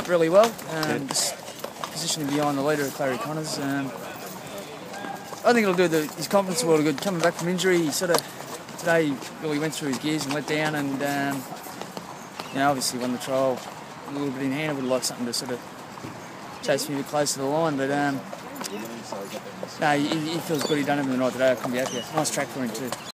up really well. Just positioning behind the leader of Clary Connors. I think it'll do his confidence a world of good. Coming back from injury, he today really went through his gears and let down, and obviously won the trial a little bit in hand. I would like something to sort of chase me a bit closer to the line, but no, he feels good. He done everything right today. I couldn't be happier. Nice track for him too.